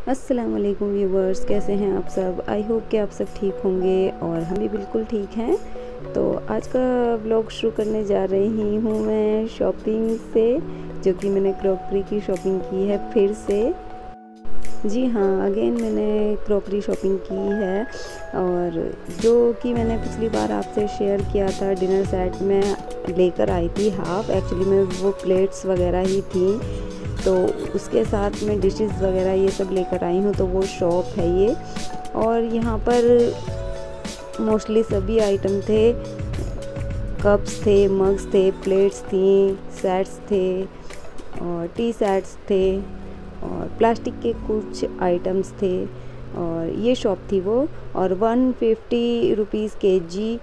अस्सलाम वालेकुम व्यूवर्स, कैसे हैं आप सब। आई होप कि आप सब ठीक होंगे और हम भी बिल्कुल ठीक हैं। तो आज का व्लॉग शुरू करने जा रही हूँ मैं शॉपिंग से, जो कि मैंने क्रॉकरी की शॉपिंग की है फिर से। जी हाँ, अगेन मैंने क्रॉकरी शॉपिंग की है और जो कि मैंने पिछली बार आपसे शेयर किया था डिनर सेट में लेकर आई थी हाफ। एक्चुअली में वो प्लेट्स वगैरह ही थी, तो उसके साथ में डिशेस वगैरह ये सब लेकर आई हूँ। तो वो शॉप है ये, और यहाँ पर मोस्टली सभी आइटम थे। कप्स थे, मग्स थे, प्लेट्स थी, सेट्स थे और टी सेट्स थे और प्लास्टिक के कुछ आइटम्स थे। और ये शॉप थी वो, और 150 रुपीज़ केजी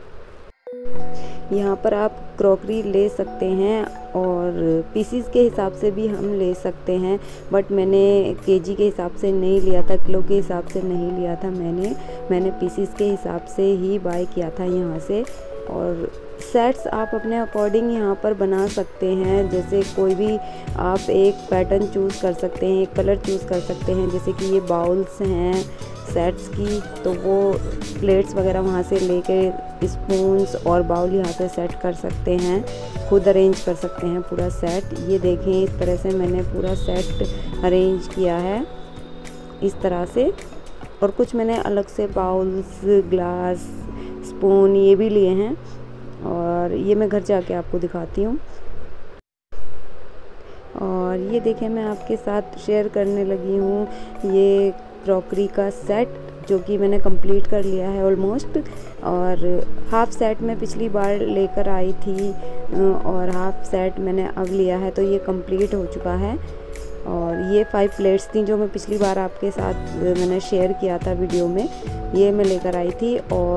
यहाँ पर आप क्रॉकरी ले सकते हैं और पीसीस के हिसाब से भी हम ले सकते हैं। बट मैंने केजी के हिसाब से नहीं लिया था, किलो के हिसाब से नहीं लिया था। मैंने पीसीस के हिसाब से ही बाय किया था यहाँ से। और सेट्स आप अपने अकॉर्डिंग यहाँ पर बना सकते हैं। जैसे कोई भी आप एक पैटर्न चूज़ कर सकते हैं, एक कलर चूज़ कर सकते हैं। जैसे कि ये बाउल्स हैं सेट्स की, तो वो प्लेट्स वगैरह वहाँ से लेके स्पून्स और बाउल यहाँ से सेट कर सकते हैं, खुद अरेंज कर सकते हैं पूरा सेट। ये देखें, इस तरह से मैंने पूरा सेट अरेंज किया है इस तरह से। और कुछ मैंने अलग से बाउल्स, ग्लास, स्पून ये भी लिए हैं, और ये मैं घर जाके आपको दिखाती हूँ। और ये देखें, मैं आपके साथ शेयर करने लगी हूँ ये क्रॉकरी का सेट, जो कि मैंने कंप्लीट कर लिया है ऑलमोस्ट। और हाफ सेट में पिछली बार लेकर आई थी और हाफ सेट मैंने अब लिया है, तो ये कंप्लीट हो चुका है। और ये 5 प्लेट्स थी जो मैं पिछली बार आपके साथ मैंने शेयर किया था वीडियो में, ये मैं लेकर आई थी।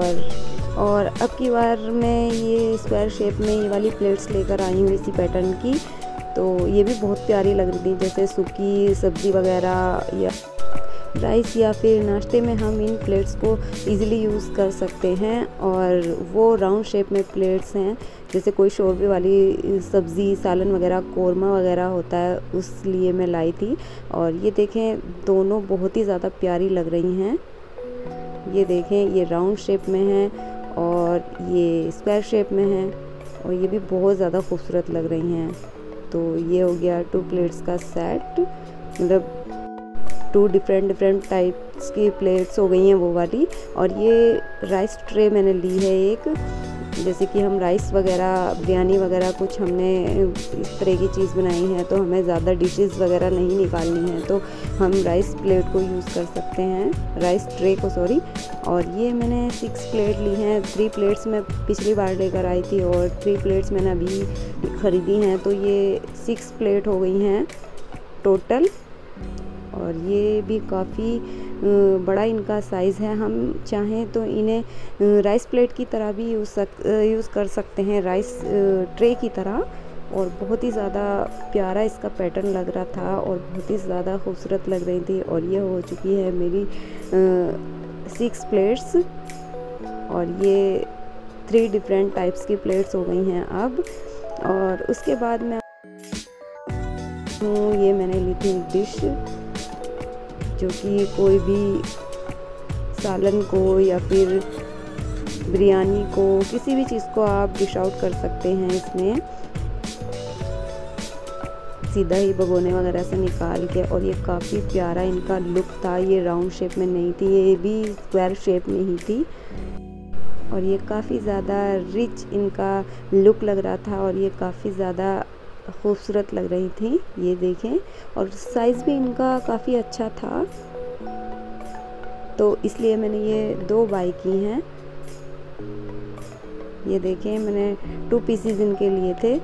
और अब की बार मैं ये स्क्वायर शेप में ये वाली प्लेट्स लेकर आई हूँ इसी पैटर्न की। तो ये भी बहुत प्यारी लग रही थी, जैसे सूखी सब्ज़ी वगैरह या राइस या फिर नाश्ते में हम इन प्लेट्स को इजीली यूज़ कर सकते हैं। और वो राउंड शेप में प्लेट्स हैं, जैसे कोई शोरबे वाली सब्ज़ी, सालन वगैरह, कोरमा वगैरह होता है, उस लिए मैं लाई थी। और ये देखें, दोनों बहुत ही ज़्यादा प्यारी लग रही हैं। ये देखें, ये राउंड शेप में है और ये स्क्वायर शेप में है, और ये भी बहुत ज़्यादा खूबसूरत लग रही हैं। तो ये हो गया 2 प्लेट्स का सेट, मतलब 2 डिफरेंट टाइप्स की प्लेट्स हो गई हैं वो वाली। और ये राइस ट्रे मैंने ली है एक, जैसे कि हम राइस वगैरह, बिरयानी वगैरह कुछ हमने इस तरह की चीज़ बनाई है, तो हमें ज़्यादा डिशेस वगैरह नहीं निकालनी है, तो हम राइस प्लेट को यूज़ कर सकते हैं, राइस ट्रे को, सॉरी। और ये मैंने 6 प्लेट ली हैं। 3 प्लेट्स मैं पिछली बार लेकर आई थी और 3 प्लेट्स मैंने अभी ख़रीदी हैं, तो ये 6 प्लेट हो गई हैं टोटल। और ये भी काफ़ी बड़ा इनका साइज़ है। हम चाहें तो इन्हें राइस प्लेट की तरह भी यूज़ कर सकते हैं, राइस ट्रे की तरह। और बहुत ही ज़्यादा प्यारा इसका पैटर्न लग रहा था और बहुत ही ज़्यादा खूबसूरत लग रही थी। और ये हो चुकी है मेरी 6 प्लेट्स, और ये 3 डिफरेंट टाइप्स की प्लेट्स हो गई हैं अब। और उसके बाद मैं ये मैंने ली थी डिश, जो कि कोई भी सालन को या फिर बिरयानी को, किसी भी चीज़ को आप डिश आउट कर सकते हैं इसमें, सीधा ही भगोने वगैरह से निकाल के। और ये काफ़ी प्यारा इनका लुक था। ये राउंड शेप में नहीं थी, ये भी स्क्वायर शेप में ही थी। और ये काफ़ी ज़्यादा रिच इनका लुक लग रहा था, और ये काफ़ी ज़्यादा खूबसूरत लग रही थी। ये देखें, और साइज़ भी इनका काफ़ी अच्छा था, तो इसलिए मैंने ये 2 बाय की हैं। ये देखें, मैंने 2 पीसीज इनके लिए थे।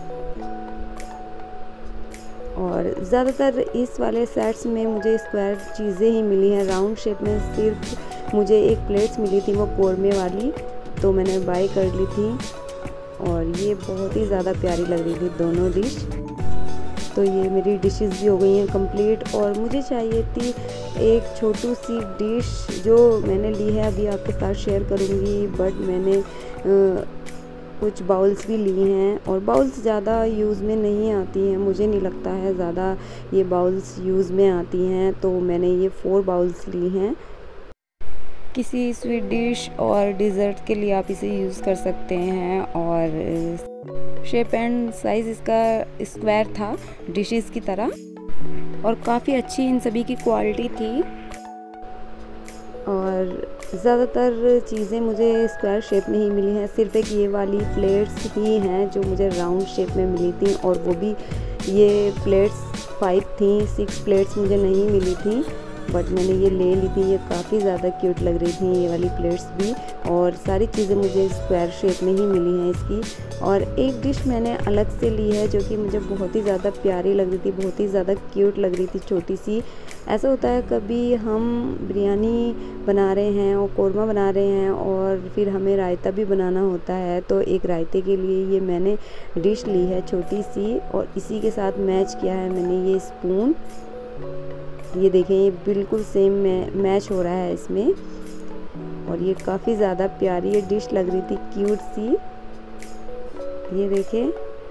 और ज़्यादातर इस वाले सेट्स में मुझे स्क्वायर चीज़ें ही मिली हैं। राउंड शेप में सिर्फ मुझे एक प्लेट्स मिली थी, वो कोरमे वाली, तो मैंने बाय कर ली थी। और ये बहुत ही ज़्यादा प्यारी लग रही थी दोनों डिश। तो ये मेरी डिशेस भी हो गई हैं कंप्लीट। और मुझे चाहिए थी एक छोटी सी डिश, जो मैंने ली है, अभी आपके साथ शेयर करूँगी। बट मैंने कुछ बाउल्स भी ली हैं, और बाउल्स ज़्यादा यूज़ में नहीं आती हैं, मुझे नहीं लगता है ज़्यादा ये बाउल्स यूज़ में आती हैं, तो मैंने ये 4 बाउल्स ली हैं। किसी स्वीट डिश और डिज़र्ट के लिए आप इसे यूज़ कर सकते हैं। और शेप एंड साइज़ इसका स्क्वायर था डिशेस की तरह, और काफ़ी अच्छी इन सभी की क्वालिटी थी। और ज़्यादातर चीज़ें मुझे स्क्वायर शेप में ही मिली हैं, सिर्फ एक ये वाली प्लेट्स ही हैं जो मुझे राउंड शेप में मिली थी, और वो भी ये प्लेट्स 5 थी, 6 प्लेट्स मुझे नहीं मिली थी, बट मैंने ये ले ली थी। ये काफ़ी ज़्यादा क्यूट लग रही थी ये वाली प्लेट्स भी, और सारी चीज़ें मुझे स्क्वायर शेप में ही मिली हैं इसकी। और एक डिश मैंने अलग से ली है जो कि मुझे बहुत ही ज़्यादा प्यारी लग रही थी, बहुत ही ज़्यादा क्यूट लग रही थी, छोटी सी। ऐसा होता है कभी हम बिरयानी बना रहे हैं और कोरमा बना रहे हैं और फिर हमें रायता भी बनाना होता है, तो एक रायते के लिए ये मैंने डिश ली है छोटी सी, और इसी के साथ मैच किया है मैंने ये स्पून। ये देखें, ये बिल्कुल सेम मैच हो रहा है इसमें, और ये काफ़ी ज़्यादा प्यारी ये डिश लग रही थी, क्यूट सी। ये देखें,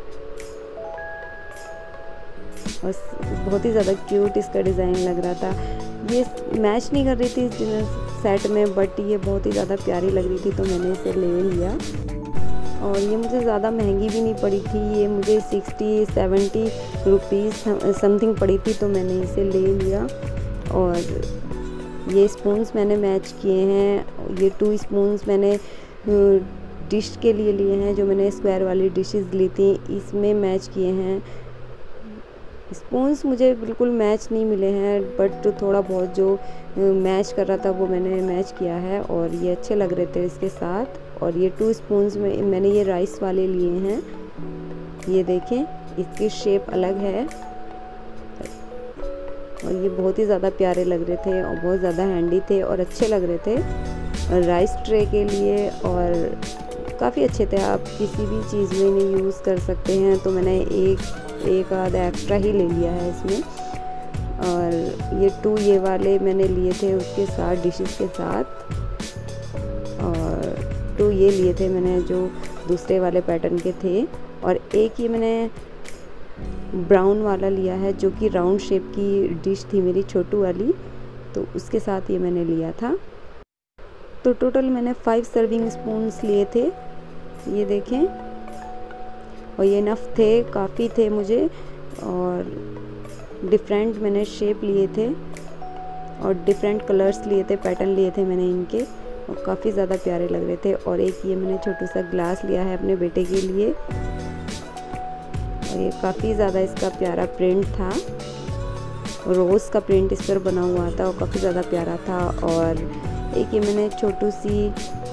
और बहुत ही ज़्यादा क्यूट इसका डिज़ाइन लग रहा था। ये मैच नहीं कर रही थी इस डिनर सेट में, बट ये बहुत ही ज़्यादा प्यारी लग रही थी, तो मैंने इसे ले लिया। और ये मुझे ज़्यादा महंगी भी नहीं पड़ी थी, ये मुझे 60-70 रुपीज़ समथिंग पड़ी थी, तो मैंने इसे ले लिया। और ये स्पून्स मैंने मैच किए हैं, ये 2 स्पून्स मैंने डिश के लिए लिए हैं, जो मैंने स्क्वायर वाली डिशेस ली थी इसमें मैच किए हैं। स्पून्स मुझे बिल्कुल मैच नहीं मिले हैं, बट थोड़ा बहुत जो मैच कर रहा था वो मैंने मैच किया है, और ये अच्छे लग रहे थे इसके साथ। और ये 2 स्पून्स में मैंने ये राइस वाले लिए हैं। ये देखें, इसकी शेप अलग है, और ये बहुत ही ज़्यादा प्यारे लग रहे थे, और बहुत ज़्यादा हैंडी थे, और अच्छे लग रहे थे राइस ट्रे के लिए, और काफ़ी अच्छे थे। आप किसी भी चीज़ में इन्हें यूज़ कर सकते हैं, तो मैंने एक आधा एक्स्ट्रा ही ले लिया है इसमें। और ये 2 ये वाले मैंने लिए थे उसके साथ, डिशेस के साथ, और 2 ये लिए थे मैंने जो दूसरे वाले पैटर्न के थे, और एक ये मैंने ब्राउन वाला लिया है जो कि राउंड शेप की डिश थी मेरी छोटू वाली, तो उसके साथ ये मैंने लिया था। तो टोटल मैंने 5 सर्विंग स्पून्स लिए थे, ये देखें, और ये इनफ थे, काफ़ी थे मुझे, और डिफरेंट मैंने शेप लिए थे, और डिफरेंट कलर्स लिए थे, पैटर्न लिए थे मैंने इनके, और काफ़ी ज़्यादा प्यारे लग रहे थे। और एक ये मैंने छोटा सा ग्लास लिया है अपने बेटे के लिए, और ये काफ़ी ज़्यादा इसका प्यारा प्रिंट था, रोज़ का प्रिंट इस पर बना हुआ था, और काफ़ी ज़्यादा प्यारा था। और एक ये मैंने छोटी सी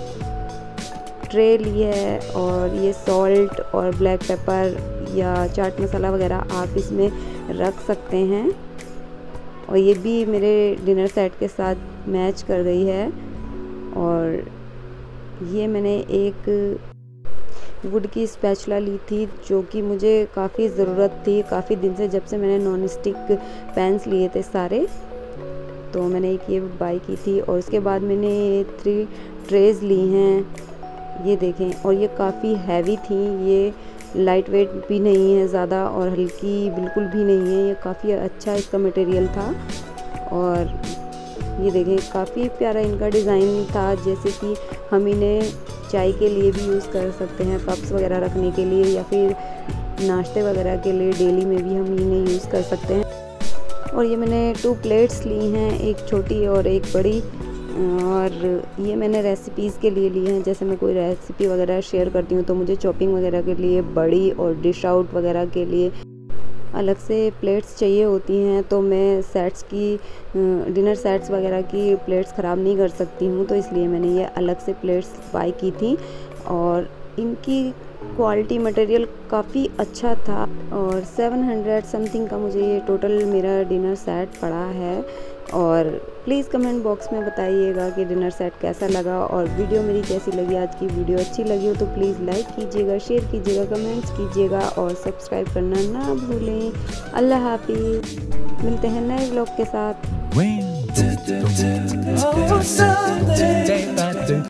ट्रे ली है, और ये सॉल्ट और ब्लैक पेपर या चाट मसाला वगैरह आप इसमें रख सकते हैं, और ये भी मेरे डिनर सेट के साथ मैच कर गई है। और ये मैंने एक वुड की स्पैचुला ली थी जो कि मुझे काफ़ी ज़रूरत थी काफ़ी दिन से, जब से मैंने नॉन स्टिक पैन्स लिए थे सारे, तो मैंने एक ये बाई की थी। और उसके बाद मैंने 3 ट्रेज़ ली हैं, ये देखें, और ये काफ़ी हैवी थी, ये लाइट वेट भी नहीं है ज़्यादा, और हल्की बिल्कुल भी नहीं है, ये काफ़ी अच्छा इसका मटेरियल था। और ये देखें, काफ़ी प्यारा इनका डिज़ाइन था, जैसे कि हम इन्हें चाय के लिए भी यूज़ कर सकते हैं, कप्स वगैरह रखने के लिए, या फिर नाश्ते वगैरह के लिए डेली में भी हम इन्हें यूज़ कर सकते हैं। और ये मैंने 2 प्लेट्स ली हैं, एक छोटी और एक बड़ी, और ये मैंने रेसिपीज़ के लिए ली हैं। जैसे मैं कोई रेसिपी वगैरह शेयर करती हूँ तो मुझे चॉपिंग वगैरह के लिए बड़ी, और डिश आउट वगैरह के लिए अलग से प्लेट्स चाहिए होती हैं, तो मैं सेट्स की डिनर सेट्स वगैरह की प्लेट्स ख़राब नहीं कर सकती हूँ, तो इसलिए मैंने ये अलग से प्लेट्स बाय की थी। और इनकी क्वालिटी मटेरियल काफ़ी अच्छा था, और 700 समथिंग का मुझे ये टोटल मेरा डिनर सेट पड़ा है। और प्लीज़ कमेंट बॉक्स में बताइएगा कि डिनर सेट कैसा लगा, और वीडियो मेरी कैसी लगी। आज की वीडियो अच्छी लगी हो तो प्लीज़ लाइक कीजिएगा, शेयर कीजिएगा, कमेंट्स कीजिएगा, और सब्सक्राइब करना ना भूलें। अल्लाह हाफिज़, मिलते हैं नए व्लॉग के साथ।